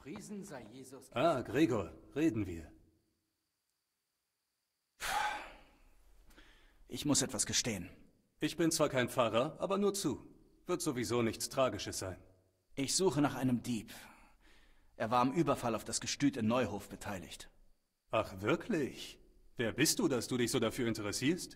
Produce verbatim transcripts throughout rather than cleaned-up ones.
Gepriesen sei Jesus. Ah, Gregor, reden wir. Ich muss etwas gestehen. Ich bin zwar kein Pfarrer, aber nur zu. Wird sowieso nichts Tragisches sein. Ich suche nach einem Dieb. Er war am Überfall auf das Gestüt in Neuhof beteiligt. Ach, wirklich? Wer bist du, dass du dich so dafür interessierst?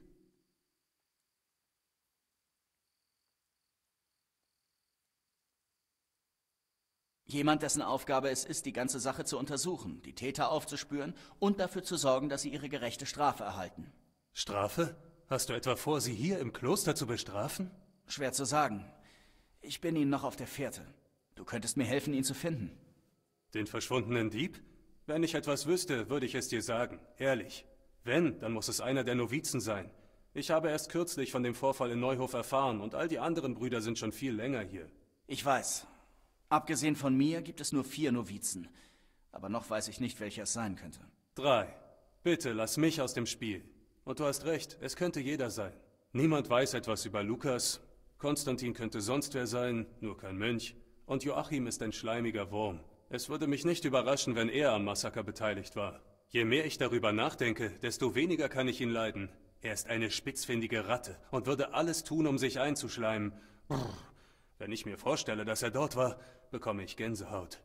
Jemand, dessen Aufgabe es ist, die ganze Sache zu untersuchen, die Täter aufzuspüren und dafür zu sorgen, dass sie ihre gerechte Strafe erhalten. Strafe? Hast du etwa vor, sie hier im Kloster zu bestrafen? Schwer zu sagen. Ich bin Ihnen noch auf der Fährte. Du könntest mir helfen, ihn zu finden. Den verschwundenen Dieb? Wenn ich etwas wüsste, würde ich es dir sagen. Ehrlich. Wenn, dann muss es einer der Novizen sein. Ich habe erst kürzlich von dem Vorfall in Neuhof erfahren und all die anderen Brüder sind schon viel länger hier. Ich weiß. Abgesehen von mir gibt es nur vier Novizen. Aber noch weiß ich nicht, welcher es sein könnte. Drei. Bitte, lass mich aus dem Spiel. Und du hast recht, es könnte jeder sein. Niemand weiß etwas über Lukas. Konstantin könnte sonst wer sein, nur kein Mönch. Und Joachim ist ein schleimiger Wurm. Es würde mich nicht überraschen, wenn er am Massaker beteiligt war. Je mehr ich darüber nachdenke, desto weniger kann ich ihn leiden. Er ist eine spitzfindige Ratte und würde alles tun, um sich einzuschleimen. Brrr. Wenn ich mir vorstelle, dass er dort war, bekomme ich Gänsehaut.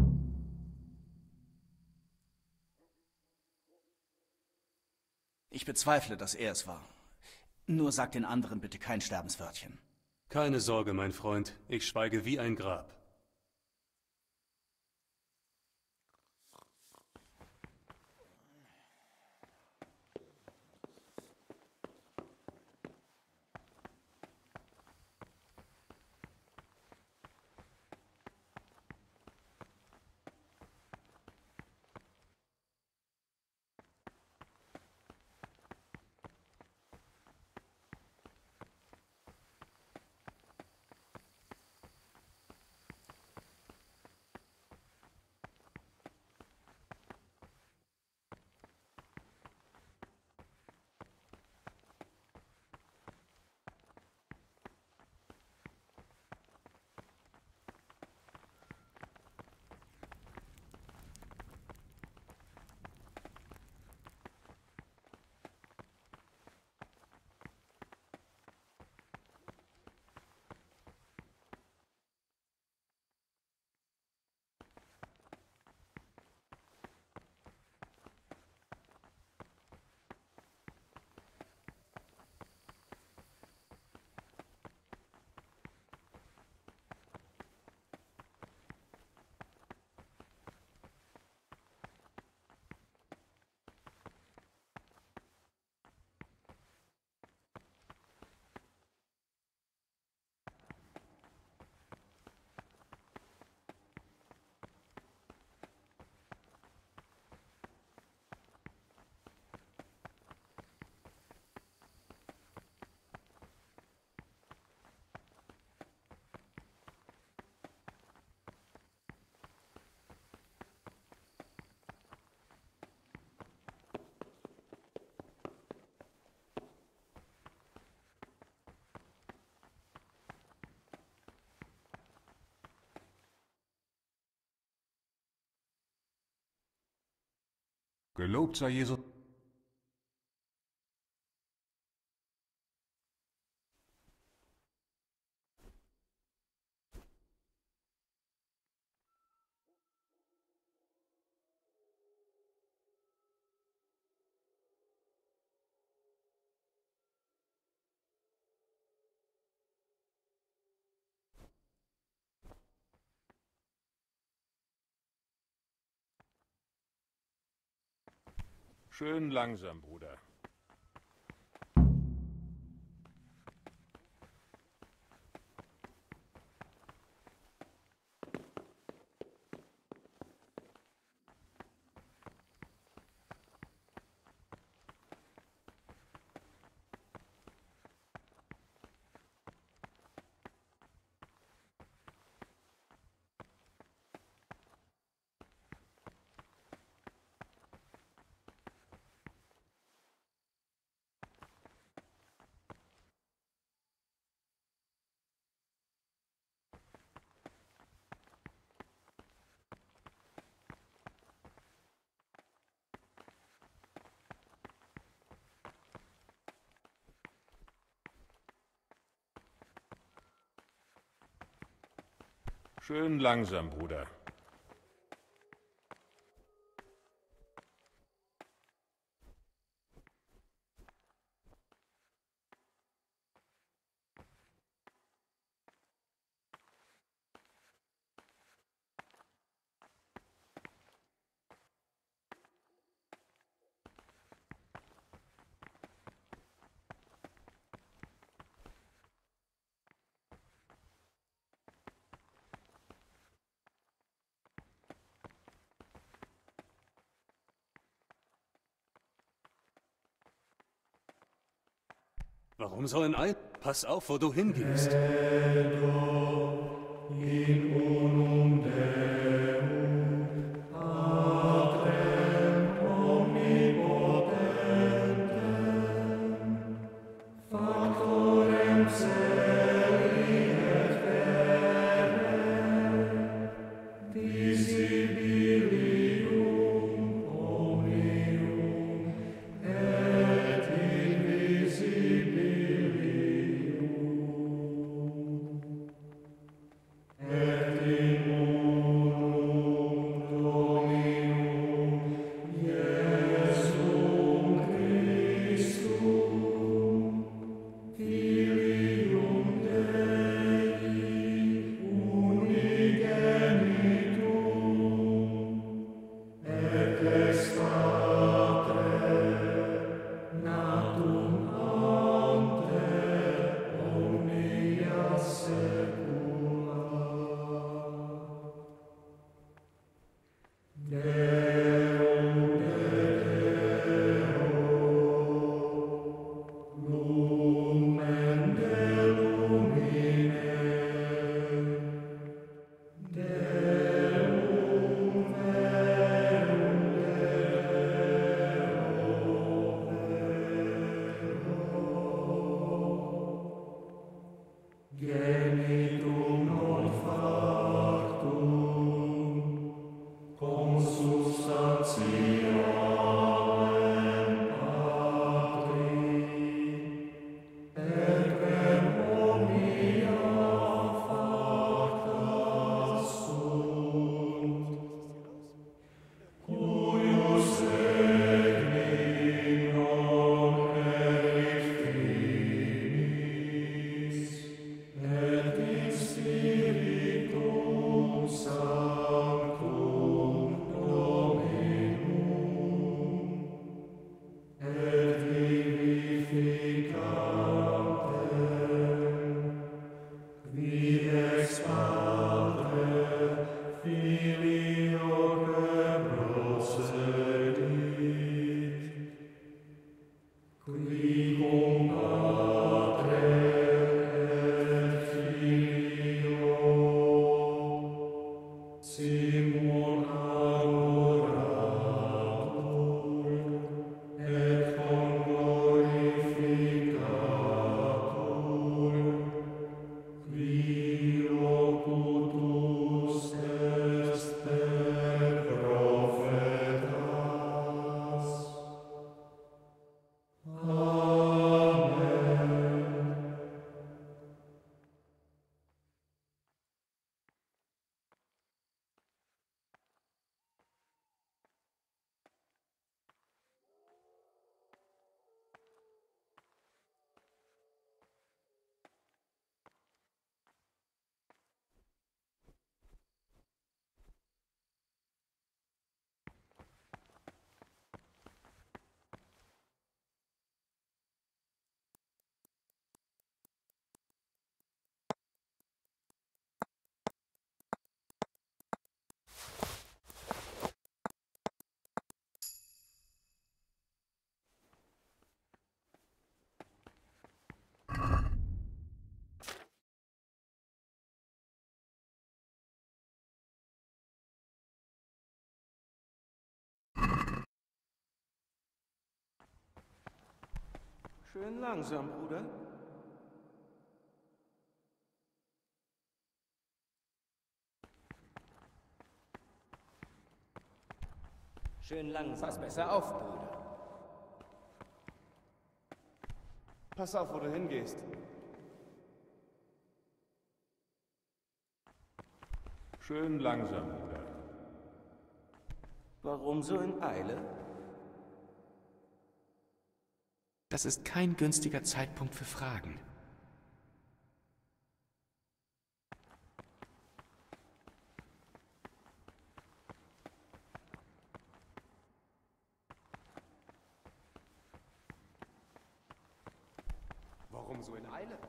Ich bezweifle, dass er es war. Nur sag den anderen bitte kein Sterbenswörtchen. Keine Sorge, mein Freund. Ich schweige wie ein Grab. Gelobt sei Jesus. Schön langsam, Bruder. Schön langsam, Bruder. Warum so ein Eid? Pass auf, wo du hingehst. Schön langsam, Bruder. Schön langsam. Pass besser auf, Bruder. Pass auf, wo du hingehst. Schön langsam, Bruder. Warum so in Eile? Das ist kein günstiger Zeitpunkt für Fragen. Warum so in Eile?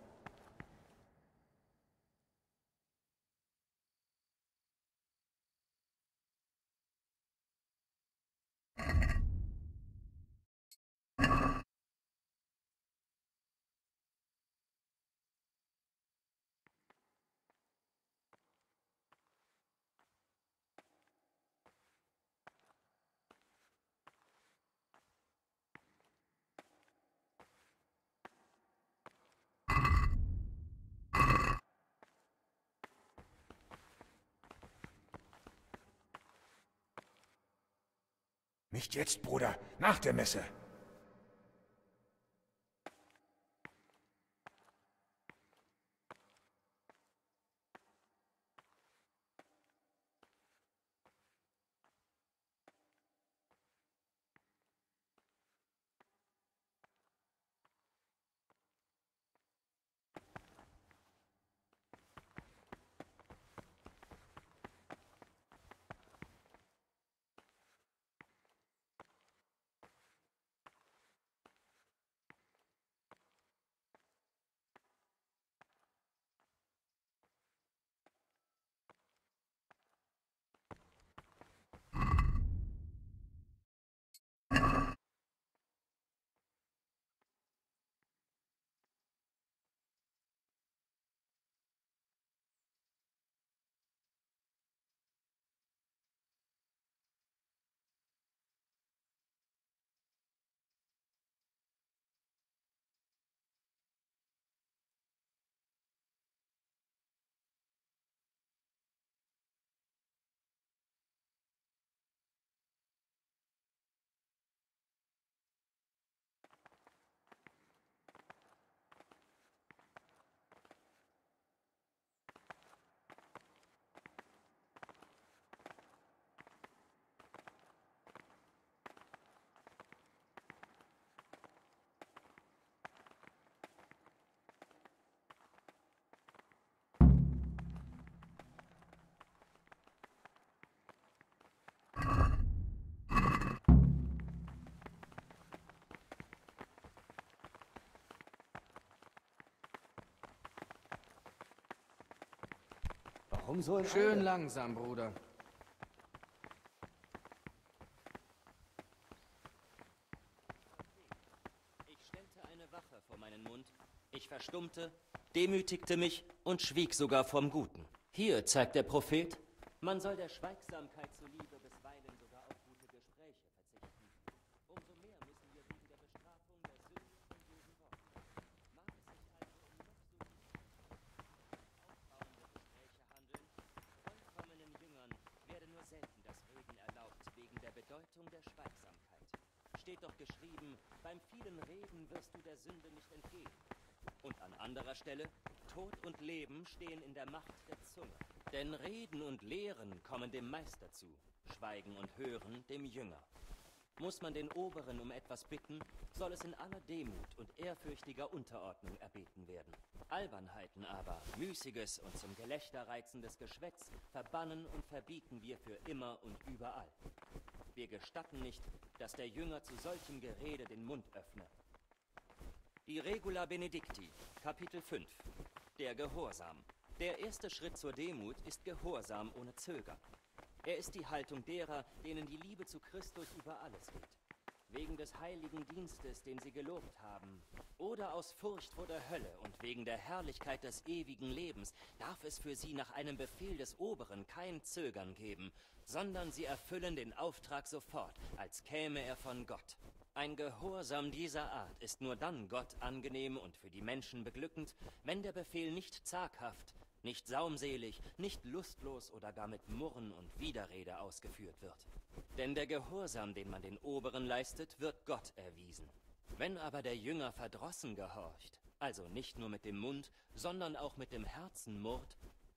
Nicht jetzt, Bruder. Nach der Messe. Warum so in Schön Eile? langsam, Bruder. Ich stellte eine Wache vor meinen Mund. Ich verstummte, demütigte mich und schwieg sogar vom Guten. Hier zeigt der Prophet, man soll der Schweigsamkeit zuliebe bisweilen sogar auf gute Gespräche verzichten. Umso mehr müssen wir wegen der Bestrafung der Sünde von bösen Worten. Mag es sich also um noch so aufbauende Gespräche handeln, vollkommenen Jüngern werde nur selten das Reden erlaubt wegen der Bedeutung der Schweigsamkeit. Steht doch geschrieben, beim vielen Reden wirst du der Sünde nicht entgehen. Und an anderer Stelle, Tod und Leben stehen in der Macht der Zunge. Denn Reden und Lehren kommen dem Meister zu, Schweigen und Hören dem Jünger. Muss man den Oberen um etwas bitten, soll es in aller Demut und ehrfürchtiger Unterordnung erbeten werden. Albernheiten aber, müßiges und zum Gelächter reizendes Geschwätz verbannen und verbieten wir für immer und überall. Wir gestatten nicht, dass der Jünger zu solchem Gerede den Mund öffne. Die Regula Benedicti, Kapitel fünf. Der Gehorsam. Der erste Schritt zur Demut ist Gehorsam ohne Zögern. Er ist die Haltung derer, denen die Liebe zu Christus über alles geht. Wegen des heiligen Dienstes, den sie gelobt haben, oder aus Furcht vor der Hölle und wegen der Herrlichkeit des ewigen Lebens, darf es für sie nach einem Befehl des Oberen kein Zögern geben, sondern sie erfüllen den Auftrag sofort, als käme er von Gott. Ein Gehorsam dieser Art ist nur dann Gott angenehm und für die Menschen beglückend, wenn der Befehl nicht zaghaft, nicht saumselig, nicht lustlos oder gar mit Murren und Widerrede ausgeführt wird. Denn der Gehorsam, den man den Oberen leistet, wird Gott erwiesen. Wenn aber der Jünger verdrossen gehorcht, also nicht nur mit dem Mund, sondern auch mit dem Herzen murrt,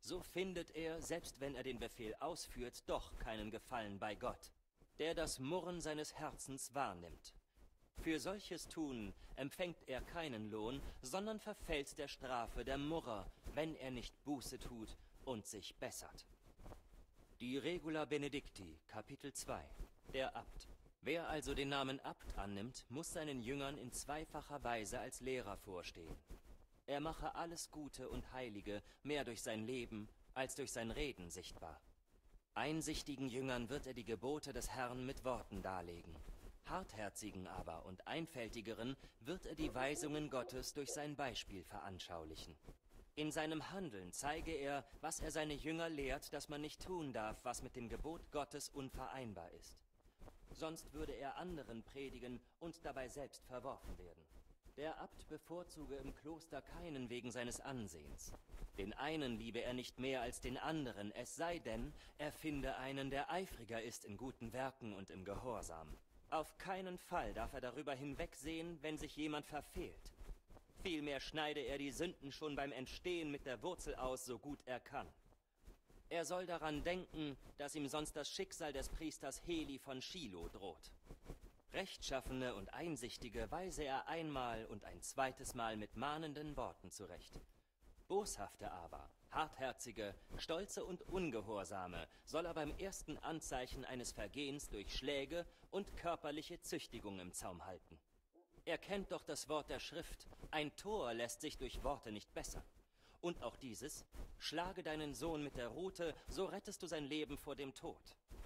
so findet er, selbst wenn er den Befehl ausführt, doch keinen Gefallen bei Gott, der das Murren seines Herzens wahrnimmt. Für solches Tun empfängt er keinen Lohn, sondern verfällt der Strafe der Murrer, wenn er nicht Buße tut und sich bessert. Die Regula Benedicti, Kapitel zwei. Der Abt. Wer also den Namen Abt annimmt, muss seinen Jüngern in zweifacher Weise als Lehrer vorstehen. Er mache alles Gute und Heilige mehr durch sein Leben als durch sein Reden sichtbar. Einsichtigen Jüngern wird er die Gebote des Herrn mit Worten darlegen. Hartherzigen aber und Einfältigeren wird er die Weisungen Gottes durch sein Beispiel veranschaulichen. In seinem Handeln zeige er, was er seine Jünger lehrt, dass man nicht tun darf, was mit dem Gebot Gottes unvereinbar ist. Sonst würde er anderen predigen und dabei selbst verworfen werden. Der Abt bevorzuge im Kloster keinen wegen seines Ansehens. Den einen liebe er nicht mehr als den anderen, es sei denn, er finde einen, der eifriger ist in guten Werken und im Gehorsam. Auf keinen Fall darf er darüber hinwegsehen, wenn sich jemand verfehlt. Vielmehr schneide er die Sünden schon beim Entstehen mit der Wurzel aus, so gut er kann. Er soll daran denken, dass ihm sonst das Schicksal des Priesters Heli von Shiloh droht. Rechtschaffene und Einsichtige weise er einmal und ein zweites Mal mit mahnenden Worten zurecht. Boshafte aber, Hartherzige, Stolze und Ungehorsame soll er beim ersten Anzeichen eines Vergehens durch Schläge und körperliche Züchtigung im Zaum halten. Er kennt doch das Wort der Schrift, ein Tor lässt sich durch Worte nicht bessern. Und auch dieses, schlage deinen Sohn mit der Rute, so rettest du sein Leben vor dem Tod.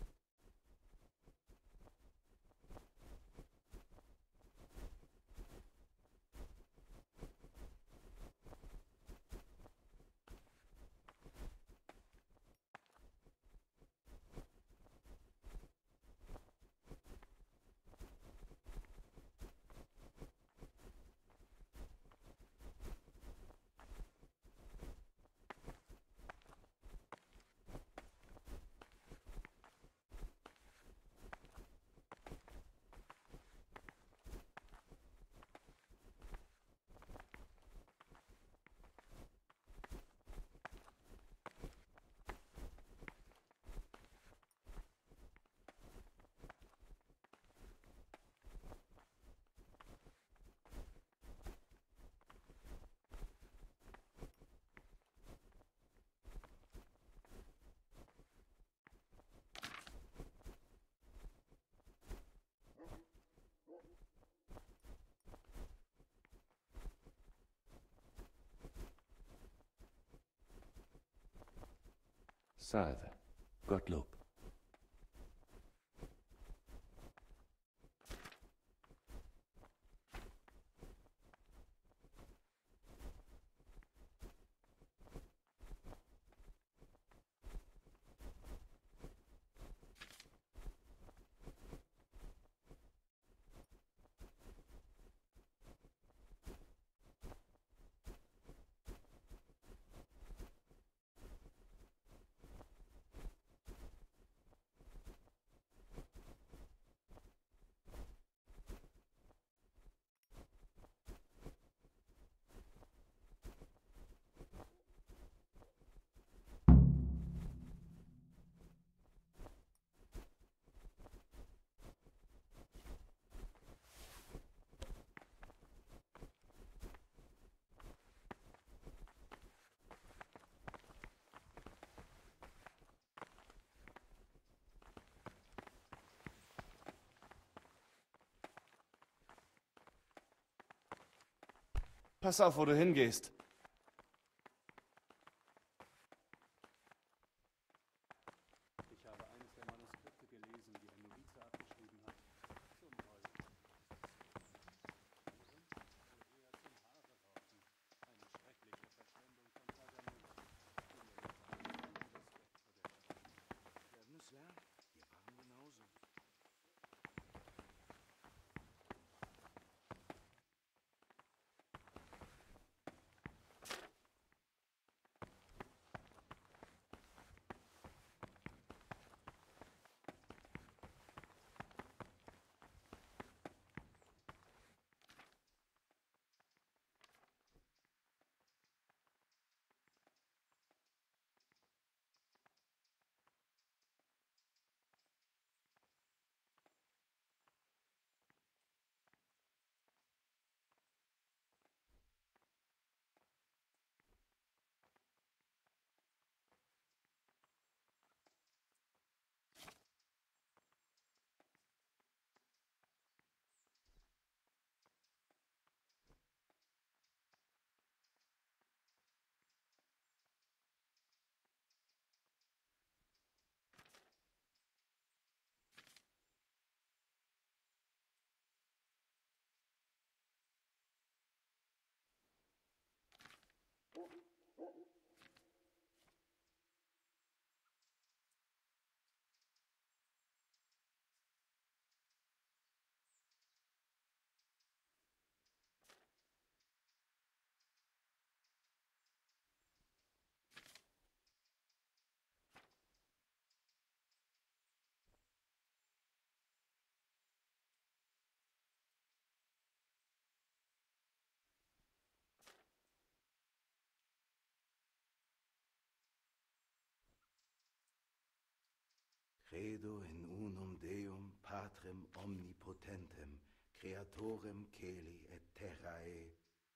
Salve, Gottlob. Pass auf, wo du hingehst. Ich habe eines der Manuskripte gelesen, die ein Novize abgeschrieben hat. Zum Heulen. Eine schreckliche Verschwendung von Pergament. Wir werden es lernen. Wir waren genauso. Credo in unum Deum Patrem omnipotentem, Creatorem Caeli et Terrae.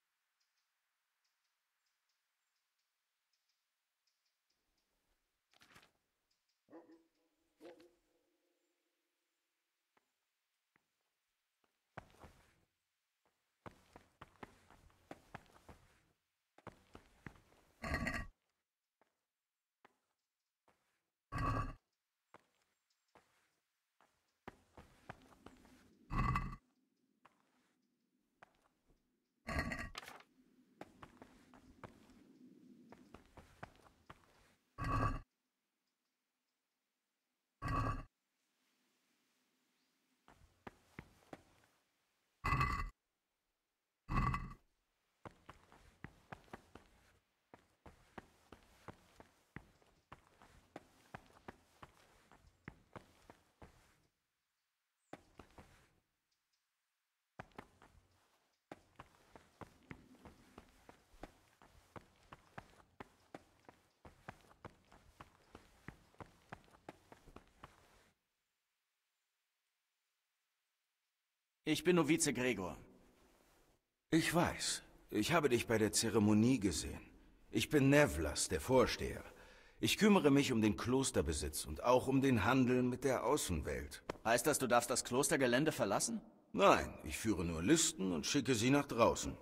Ich bin Novize Gregor. Ich weiß. Ich habe dich bei der Zeremonie gesehen. Ich bin Nevlas, der Vorsteher. Ich kümmere mich um den Klosterbesitz und auch um den Handel mit der Außenwelt. Heißt das, du darfst das Klostergelände verlassen? Nein, ich führe nur Listen und schicke sie nach draußen.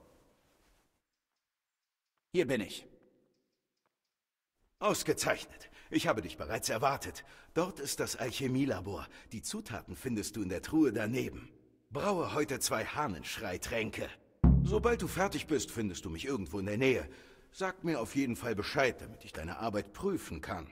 Hier bin ich. Ausgezeichnet. Ich habe dich bereits erwartet. Dort ist das Alchemielabor. Die Zutaten findest du in der Truhe daneben. Braue heute zwei Hahnenschrei-Tränke. Sobald du fertig bist, findest du mich irgendwo in der Nähe. Sag mir auf jeden Fall Bescheid, damit ich deine Arbeit prüfen kann.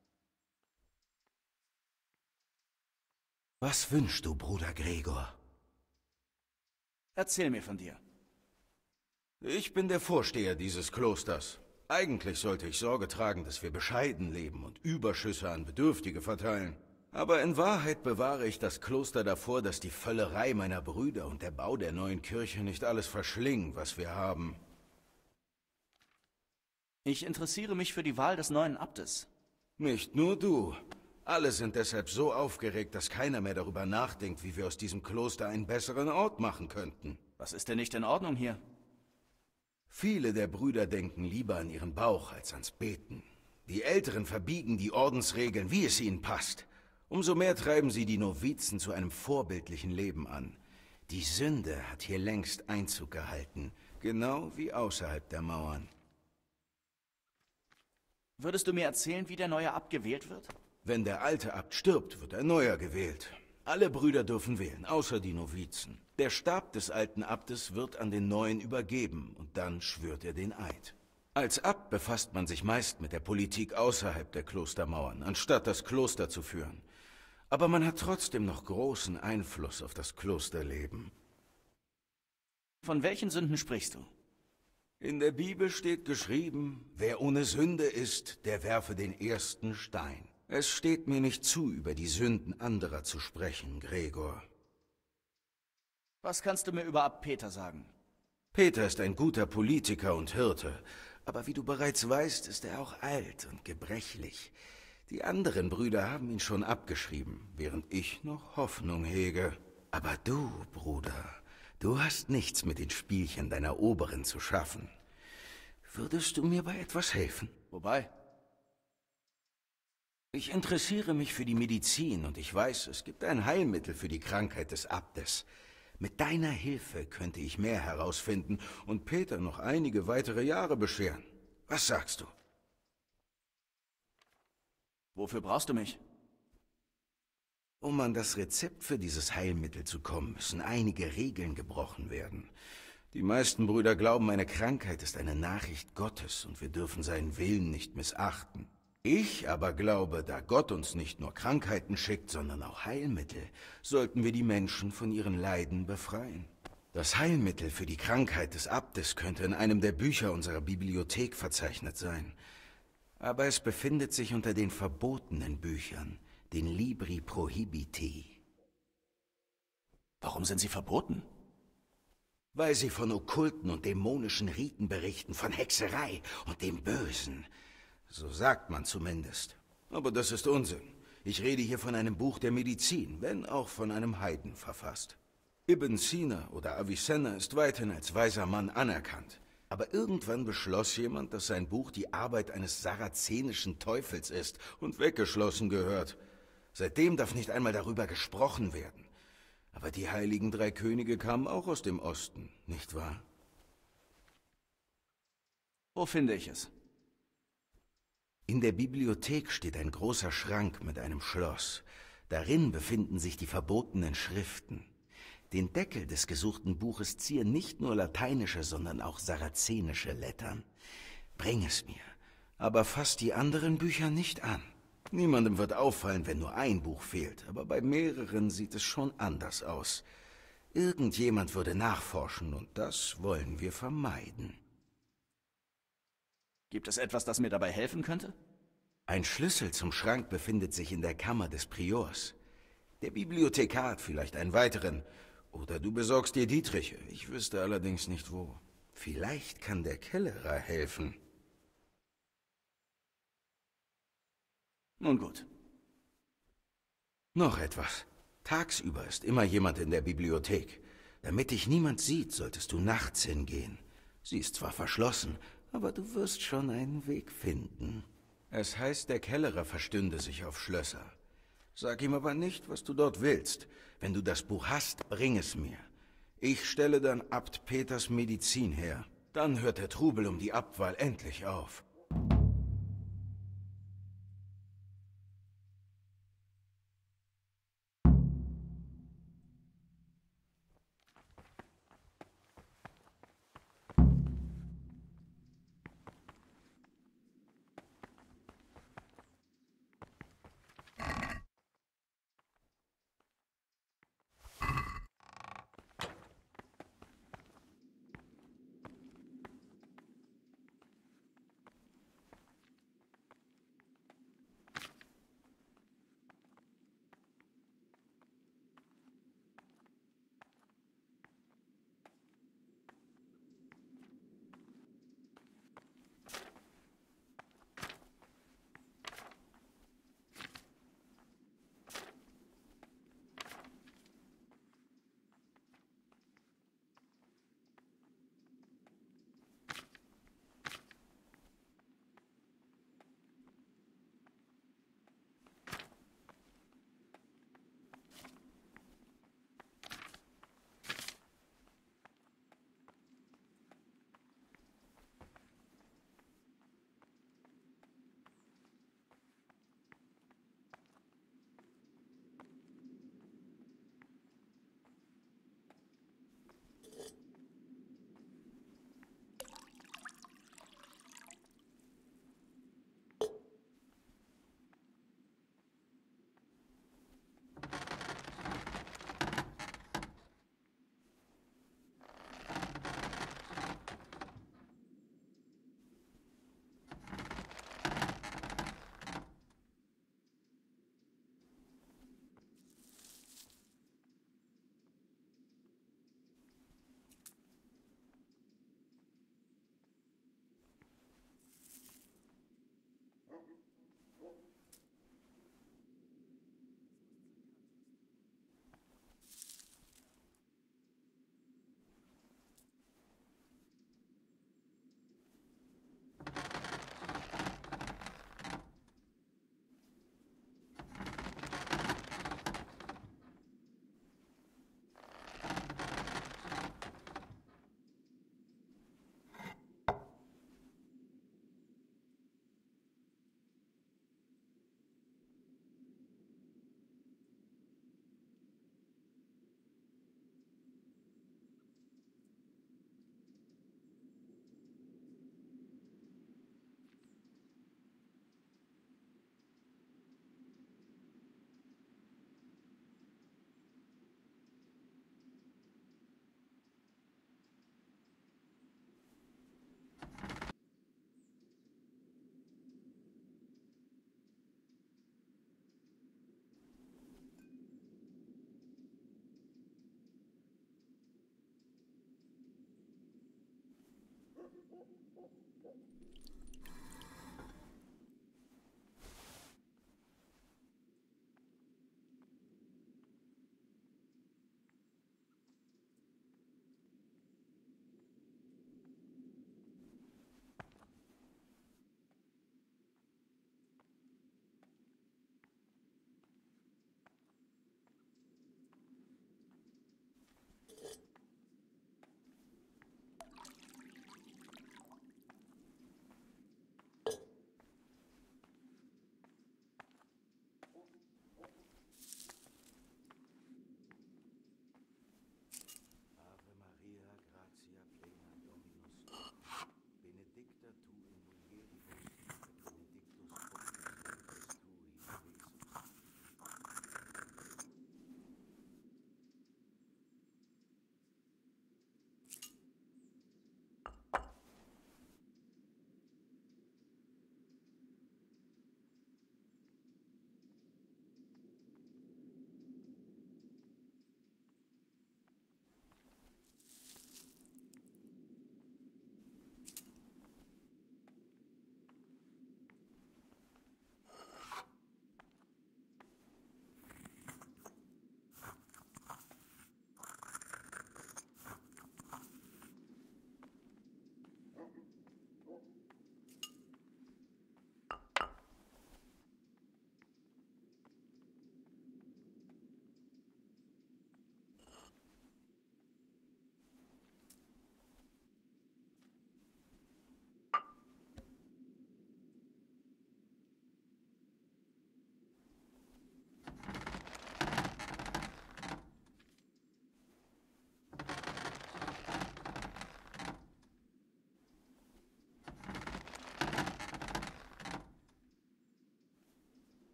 Was wünschst du, Bruder Gregor? Erzähl mir von dir. Ich bin der Vorsteher dieses Klosters. Eigentlich sollte ich Sorge tragen, dass wir bescheiden leben und Überschüsse an Bedürftige verteilen. Aber in Wahrheit bewahre ich das Kloster davor, dass die Völlerei meiner Brüder und der Bau der neuen Kirche nicht alles verschlingen, was wir haben. Ich interessiere mich für die Wahl des neuen Abtes. Nicht nur du. Alle sind deshalb so aufgeregt, dass keiner mehr darüber nachdenkt, wie wir aus diesem Kloster einen besseren Ort machen könnten. Was ist denn nicht in Ordnung hier? Viele der Brüder denken lieber an ihren Bauch als ans Beten. Die Älteren verbiegen die Ordensregeln, wie es ihnen passt. Umso mehr treiben sie die Novizen zu einem vorbildlichen Leben an. Die Sünde hat hier längst Einzug gehalten, genau wie außerhalb der Mauern. Würdest du mir erzählen, wie der neue Abt gewählt wird? Wenn der alte Abt stirbt, wird ein neuer gewählt. Alle Brüder dürfen wählen, außer die Novizen. Der Stab des alten Abtes wird an den neuen übergeben und dann schwört er den Eid. Als Abt befasst man sich meist mit der Politik außerhalb der Klostermauern, anstatt das Kloster zu führen. Aber man hat trotzdem noch großen Einfluss auf das Klosterleben. Von welchen Sünden sprichst du? In der Bibel steht geschrieben, wer ohne Sünde ist, der werfe den ersten Stein. Es steht mir nicht zu, über die Sünden anderer zu sprechen, Gregor. Was kannst du mir über Abt Peter sagen? Peter ist ein guter Politiker und Hirte, aber wie du bereits weißt, ist er auch alt und gebrechlich. Die anderen Brüder haben ihn schon abgeschrieben, während ich noch Hoffnung hege. Aber du, Bruder, du hast nichts mit den Spielchen deiner Oberen zu schaffen. Würdest du mir bei etwas helfen? Wobei? Ich interessiere mich für die Medizin und ich weiß, es gibt ein Heilmittel für die Krankheit des Abtes. Mit deiner Hilfe könnte ich mehr herausfinden und Peter noch einige weitere Jahre bescheren. Was sagst du? Wofür brauchst du mich? Um an das Rezept für dieses Heilmittel zu kommen, müssen einige Regeln gebrochen werden. Die meisten Brüder glauben, eine Krankheit ist eine Nachricht Gottes und wir dürfen seinen Willen nicht missachten. Ich aber glaube, da Gott uns nicht nur Krankheiten schickt, sondern auch Heilmittel, sollten wir die Menschen von ihren Leiden befreien. Das Heilmittel für die Krankheit des Abtes könnte in einem der Bücher unserer Bibliothek verzeichnet sein. Aber es befindet sich unter den verbotenen Büchern, den Libri Prohibiti. Warum sind sie verboten? Weil sie von okkulten und dämonischen Riten berichten, von Hexerei und dem Bösen. So sagt man zumindest. Aber das ist Unsinn. Ich rede hier von einem Buch der Medizin, wenn auch von einem Heiden verfasst. Ibn Sina oder Avicenna ist weithin als weiser Mann anerkannt. Aber irgendwann beschloss jemand, dass sein Buch die Arbeit eines sarazenischen Teufels ist und weggeschlossen gehört. Seitdem darf nicht einmal darüber gesprochen werden. Aber die heiligen drei Könige kamen auch aus dem Osten, nicht wahr? Wo finde ich es? In der Bibliothek steht ein großer Schrank mit einem Schloss. Darin befinden sich die verbotenen Schriften. Den Deckel des gesuchten Buches zieren nicht nur lateinische, sondern auch sarazenische Lettern. Bring es mir, aber fass die anderen Bücher nicht an. Niemandem wird auffallen, wenn nur ein Buch fehlt, aber bei mehreren sieht es schon anders aus. Irgendjemand würde nachforschen und das wollen wir vermeiden. Gibt es etwas, das mir dabei helfen könnte? Ein Schlüssel zum Schrank befindet sich in der Kammer des Priors. Der Bibliothekar hat vielleicht einen weiteren. Oder du besorgst dir Dietriche. Ich wüsste allerdings nicht wo. Vielleicht kann der Kellerer helfen. Nun gut. Noch etwas. Tagsüber ist immer jemand in der Bibliothek. Damit dich niemand sieht, solltest du nachts hingehen. Sie ist zwar verschlossen, aber du wirst schon einen Weg finden. Es heißt, der Kellerer verstünde sich auf Schlösser. Sag ihm aber nicht, was du dort willst. Wenn du das Buch hast, bring es mir. Ich stelle dann Abt Peters Medizin her. Dann hört der Trubel um die Abtwahl endlich auf.